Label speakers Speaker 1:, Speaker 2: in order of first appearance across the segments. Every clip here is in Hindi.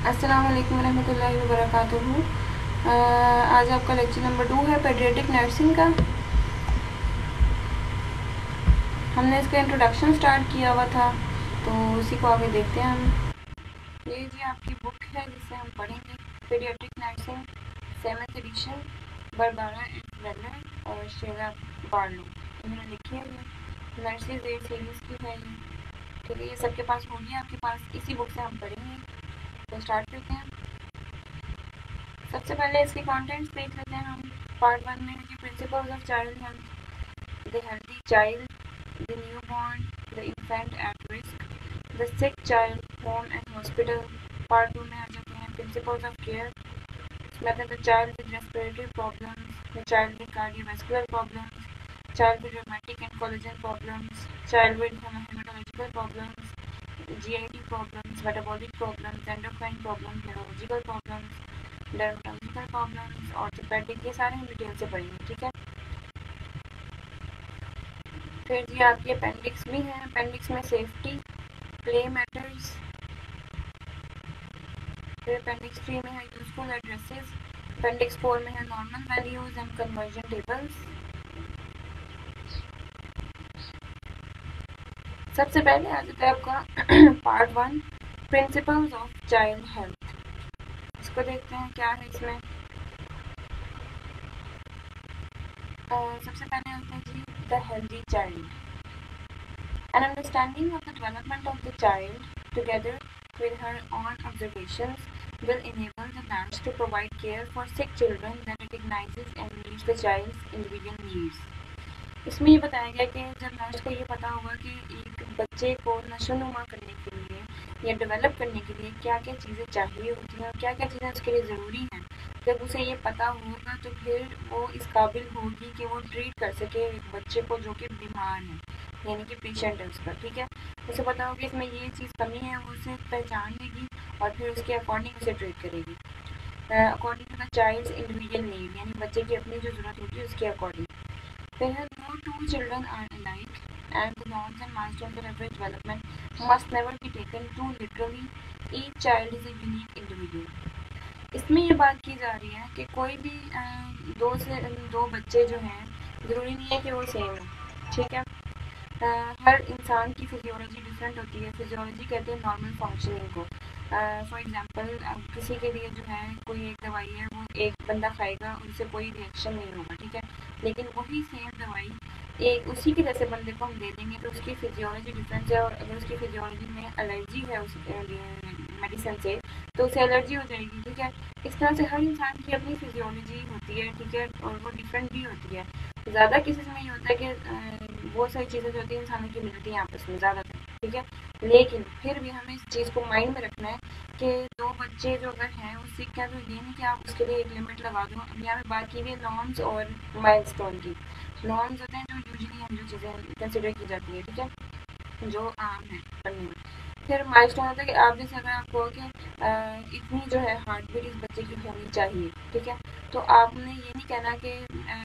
Speaker 1: अस्सलाम वालेकुम रहमतुल्लाहि व बरकातुहू। आज आपका लेक्चर नंबर 2 है पेडियाट्रिक नर्सिंग का। हमने इसका इंट्रोडक्शन स्टार्ट किया हुआ था, तो उसी को आगे देखते हैं हम। ये जी आपकी बुक है जिसे हम पढ़ेंगे, paediatric nursing 7th edition, Barbara and Weller और शेरा बार्लो इन्होंने लिखी है। ये नर्सिस एड सीरीज़ की है ये। ठीक है, ये सबके पास होगी आपके पास, इसी बुक से हम पढ़ेंगे। तो स्टार्ट करते हैं। सबसे पहले इसके कंटेंट्स देख लेते हैं हम। पार्ट 1 में है कि principles of child health, the healthy child, the newborn, the infant at risk, the sick child, home and hospital. Part 2 में आ जाते हैं प्रिंसिपल्स ऑफ केयर, इसमें the child with respiratory problems, the child with cardiovascular problems, child with rheumatic and collagen problems, child with haematological problems, GIT problems, metabolic problems, endocrine problems, neurological problems, dermatological problems, orthopaedic, ये सारे हम डिटेल से पढ़ेंगे। ठीक है, फिर जी आपकी अपेंडिक्स भी है। अपेंडिक्स में सेफ्टी, प्ले मैटर्स। फिर अपेंडिक्स 3 में है यूजफुल एड्रेसेस। अपेंडिक्स 4 में है normal values and conversion tables. सबसे पहले आ जाता है आपका part 1 principles of child health. इसको देखते हैं क्या है इसमें। सबसे पहले होता है जी the healthy child, an understanding of the development of the child together with her own observations will enable the nurse to provide care for sick children that recognizes and meets the child's individual needs। इसमें ये बताया गया कि जब नर्स को ये पता होगा कि एक बच्चे को नशोनुमा करने के लिए या डेवलप करने के लिए क्या क्या चीज़ें चाहिए होती हैं और क्या क्या चीज़ें उसके लिए ज़रूरी हैं, जब उसे ये पता होगा तो फिर वो इस काबिल होगी कि वो ट्रीट कर सके एक बच्चे को जो कि बीमार है, यानी कि पेशेंट है उसका। ठीक है, उसे पता होगा इसमें ये चीज़ कमी है, वो उसे पहचान लेगी और फिर उसके अकॉर्डिंग उसे ट्रीट करेगी, according to the child's individual need, यानी बच्चे की अपनी जो ज़रूरत होगी उसके अकॉर्डिंग। फिर है no two children are alike and the norms and milestones of average development must never be taken too literally. Each child is a unique individual। इसमें ये बात की जा रही है कि कोई भी दो बच्चे जो हैं ज़रूरी नहीं है कि वो सेम हो। ठीक है, हर इंसान की फिजियोलॉजी डिफरेंट होती है। फिजियोलॉजी कहते हैं नॉर्मल फंक्शनिंग को। फॉर एग्जांपल किसी के लिए जो है कोई एक दवाई है, वो एक बंदा खाएगा उससे कोई रिएक्शन नहीं होगा। ठीक है, लेकिन वही सेम दवाई एक उसी के जैसे बंदे को हम दे देंगे तो उसकी फिजियोलॉजी डिफरेंस है, और अगर उसकी फिजियोलॉजी में एलर्जी है उस मेडिसिन से तो उसे एलर्जी हो जाएगी। ठीक है, इस तरह से हर इंसान की अपनी फिजियोलॉजी होती है। ठीक है, और वो डिफरेंट भी होती है। ज़्यादा केसेस में ये होता है कि बहुत सारी चीज़ें जो होती हैं इंसानों की मिलती हैं आपस में ज़्यादातर। ठीक है, लेकिन फिर भी हमें इस चीज़ को माइंड में रखना है कि दो बच्चे जो अगर हैं वो सीख क्या, तो ये नहीं कि आप उसके लिए एक लिमिट लगा दो। अब यहाँ पे बात की हुई है नॉर्म्स और माइलस्टोन की। नॉर्म्स होते हैं जो यूजुअली हम जो चीज़ें कंसिडर की जाती है, ठीक है, जो आम है पढ़ने में। फिर माइलस्टोन होता है कि आप जैसे अगर आप कहो कि इतनी जो है हार्ट बीट इस बच्चे की होनी चाहिए। ठीक है, तो आपने ये नहीं कहना कि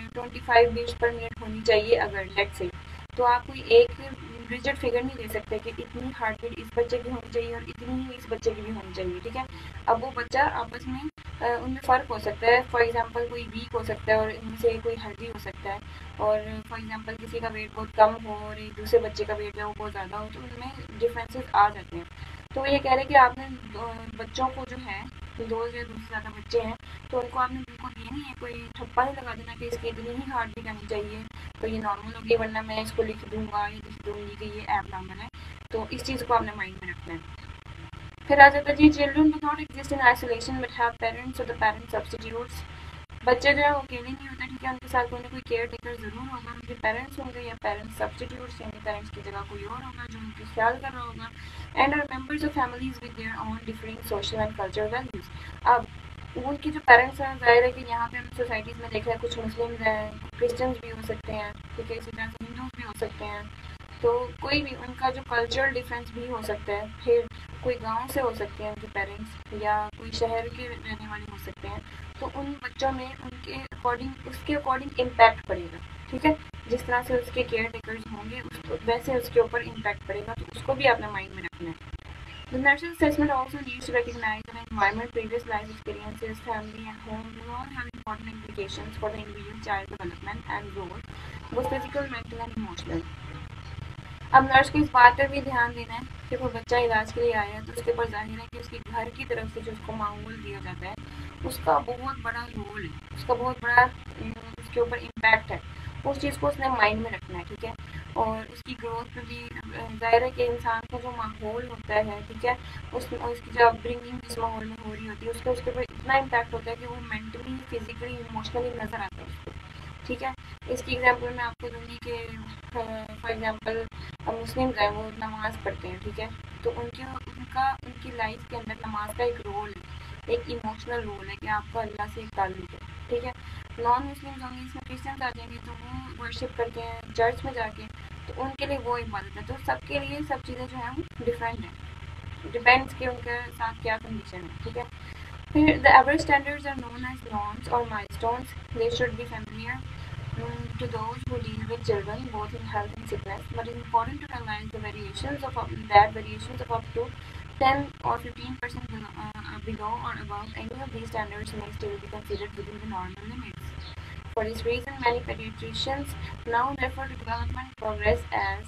Speaker 1: 25 बीट्स पर मिनट होनी चाहिए अगर लेट से, तो आप कोई एक रिजिड फिगर नहीं दे सकते कि इतनी हार्ट बीट इस बच्चे की होनी चाहिए और इतनी ही इस बच्चे की भी होनी चाहिए। ठीक है, अब वो बच्चा आपस में उनमें फ़र्क हो सकता है। फॉर एग्जांपल कोई वीक हो सकता है और इनमें से कोई हेल्दी हो सकता है, और फॉर एग्जांपल किसी का वेट बहुत कम हो और एक दूसरे बच्चे का वेट जो है वो बहुत ज़्यादा हो, तो उनमें डिफरेंसेस आ जाते हैं। तो ये कह रहे हैं कि आपने बच्चों को जो है दो या दो से ज़्यादा बच्चे हैं तो उनको आपने बिल्कुल ये नहीं है कोई ठप्पा नहीं लगा देना कि इसकी इतनी ही हार्ट बीट आनी चाहिए तो ये नॉर्मल होगी, वरना मैं इसको लिख दूंगा या लिख दूंगी कि ये ऐप नॉर्मल है। तो इस चीज़ को आपने माइंड में रखना है। फिर आ जाता है जी children do not exist in isolation but have parents और द पेरेंट्स सब्स्टिट्यूट्स। बच्चे जो है वो अकेले नहीं होते। ठीक है, उनके साथ कोई ना कोई केयर टेकर ज़रूर होगा, उनके पेरेंट्स होंगे या पेरेंट्स सब्स्टिट्यूट्स, यानी पेरेंट्स की जगह कोई और होगा जो उनकी ख्याल कर रहा होगा। And are members of families with their own differing social and cultural values. अब उनके जो पेरेंट्स हैं, जाहिर है कि यहाँ पे हम सोसाइटीज़ में देख रहे हैं कुछ मुस्लिम्स हैं, क्रिश्चियंस भी हो सकते हैं, ठीक है, इसी तरह से हिंदूज भी हो सकते हैं, तो कोई भी उनका जो कल्चरल डिफरेंस भी हो सकता है। फिर कोई गांव से हो सकते हैं उनके पेरेंट्स या कोई शहर के रहने वाले हो सकते हैं, तो उन बच्चों में उनके अकॉर्डिंग उसके अकॉर्डिंग इम्पैक्ट पड़ेगा। ठीक है, जिस तरह से उसके केयर टेकर्स होंगे वैसे उसके ऊपर इम्पैक्ट पड़ेगा, तो उसको भी अपना माइंड में रखना है। The nurse's assessment also needs to recognize that environment, previous life experiences, family and home will all have important implications for the individual child development and growth, both physical, mental and emotional. अब नर्स को इस बात पर भी ध्यान देना है कि कोई बच्चा इलाज के लिए आया है तो उसके ऊपर जाहिर है कि उसके घर की तरफ से जो उसको माहौल दिया जाता है उसका बहुत बड़ा रोल है, उसका बहुत बड़ा उसके ऊपर इम्पैक्ट है। उस चीज़ को उसने माइंड में रखना है, ठीक है। और उसकी ग्रोथ में भी जाहिर है कि इंसान का जो माहौल होता है, ठीक है, उसकी जो अपब्रिंगिंग जिस माहौल में हो रही होती है उसके ऊपर इतना इम्पैक्ट होता है कि वो मेंटली, फिजिकली, इमोशनली नज़र आता है उसको, ठीक है। इसकी एग्जांपल मैं आपको दूंगी कि फॉर एग्जांपल मुस्लिम हैं, वो नमाज़ पढ़ते हैं, ठीक है। तो उनकी लाइफ के अंदर नमाज का एक रोल है, एक इमोशनल रोल है कि आपका अल्लाह से एक ताल्लुक है, ठीक है। नॉन मुस्लिम होंगे, इसमें क्रिश्चियंस आ जाएंगे तो वो वर्शिप करते हैं चर्च में जाके, तो उनके लिए वो इबादत है। तो सबके लिए सब चीज़ें जो हैं वो डिफरेंट है, डिपेंड्स कि उनके साथ क्या कंडीशन है, ठीक है। फिर the average standards are known as norms और milestones, they should be familiar to those who deal with children both in health and sickness, but it's important to realize the variations of up to 10 or 15% below or above any of these standards may still be considered within the normal limits. For this reason, many pediatricians now refer to development progress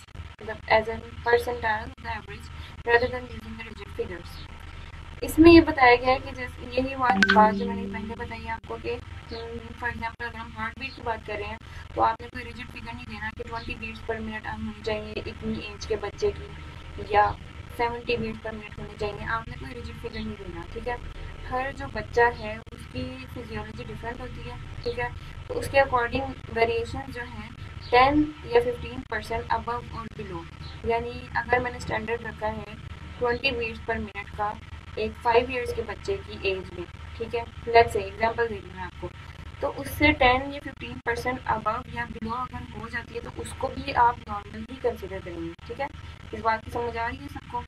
Speaker 1: as a percentile of the average rather than using the rigid figures. इसमें ये बताया गया है कि जैसे यही बात जो मैंने पहले बताई आपको कि फॉर एग्जांपल अगर हम हार्ट बीट की बात कर रहे हैं तो आपने कोई रिजिड फिगर नहीं देना कि 20 बीट्स पर मिनट होनी चाहिए इतनी एज के बच्चे की या 70 बीट्स पर मिनट होनी चाहिए, आपने कोई रिजिड फिगर नहीं देना, ठीक है। हर जो बच्चा है उसकी फिजियोलॉजी डिफरेंट होती है, ठीक है। तो उसके अकॉर्डिंग वेरिएशन जो हैं 10 या 15% अबव और बिलो, यानी अगर मैंने स्टैंडर्ड रखा है 20 बीट्स पर मिनट का एक 5 इयर्स के बच्चे की एज में, ठीक है, लेट्स से एग्जांपल दे रही हूँ आपको, तो उससे 10 या 15% अबव या बिलो अगर हो जाती है तो उसको भी आप नॉर्मल ही कंसिडर करेंगे, ठीक है। इस बात की समझ आ रही है सबको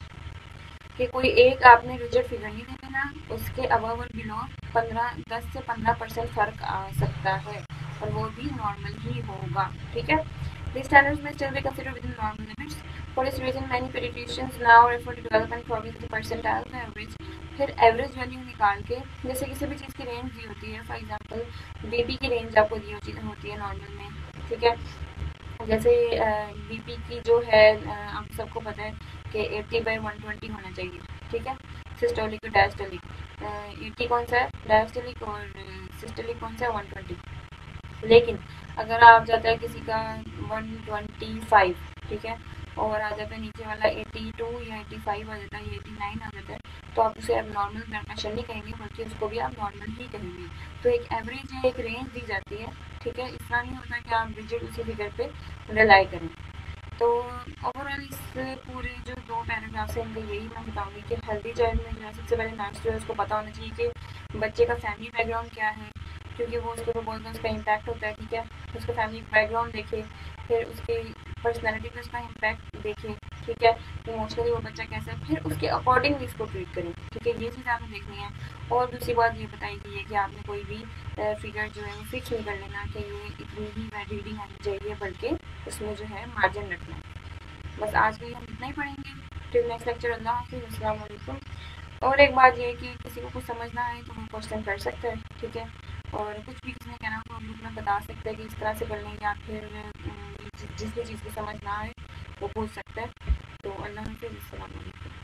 Speaker 1: कि कोई एक आपने रिजिड फिगर नहीं दे देना, उसके अबव और बिलो 10 से 15% फर्क आ सकता है और वो भी नॉर्मल ही होगा, ठीक है। These standards may still be considered within normal limits. For this reason, many pediatricians now refer to development progress as a percentile of the average. फिर एवरेज वैल्यू निकाल के, जैसे किसी भी चीज़ की रेंज दी होती है, फॉर एग्जांपल बीपी की रेंज आपको दी होती है नॉर्मल में, ठीक है। जैसे बीपी की जो है आप सबको पता है कि 80/120 होना चाहिए, ठीक है। सिस्टोलिक और डायस्टोलिक, 80 कौन सा है डायस्टोलिक और सिस्टोलिक कौन सा है 120। लेकिन अगर आप जाता है किसी का 125, ठीक है, और आ जाता है नीचे वाला 82 या 85 आ जाता है, 89 आ जाता है, तो आप उसे अब नॉर्मल ब्लड प्रेशर नहीं कहेंगे बल्कि उसको भी आप नॉर्मल ही कहेंगे। तो एक एवरेज है, एक रेंज दी जाती है, ठीक है। इस तरह नहीं होता कि आप रिजिड उसी फिगर पे रिलाई करें। तो ओवरऑल इस पूरे जो 2 पैराग्राफ्स हैं इनका यही मैं बताऊँगी कि हेल्दी चाइल्ड में जो है सबसे पहले नर्स जो है उसको पता होना चाहिए कि बच्चे का फैमिली बैकग्राउंड क्या है, क्योंकि वो उसके ऊपर बहुत ज़्यादा उसका इम्पैक्ट होता है, ठीक है। उसका फैमिली बैकग्राउंड देखे, फिर उसके पर्सनैलिटी पर उसका इम्पैक्ट देखे, ठीक है। इमोशनली वो बच्चा कैसा है, फिर उसके अकॉर्डिंग इसको ट्रीट करें, ठीक है। ये चीज़ आपने देखनी है। और दूसरी बात ये बताई गई है कि आपने कोई भी फिगर जो है वो फिक्स नहीं कर लेना कि ये इतनी ही रीडिंग आनी चाहिए, बल्कि उसमें जो है मार्जिन रखना है। बस आज के लिए हम इतना ही पढ़ेंगे। टिल नेक्स्ट लेक्चर, अल्लाह हाफिज़, अस्सलाम वालेकुम। और एक बात ये है कि किसी को कुछ समझ ना आए तो वो क्वेश्चन कर सकते हैं, ठीक है। और कुछ भी किसी ने कहना हो ग्रुप में बता सकते हैं कि इस तरह से कर लें, या फिर जिस भी चीज़ की समझ ना आए वो पूछ सकता है। तो अल्लाह हाफिज़, अस्सलाम वालेकुम।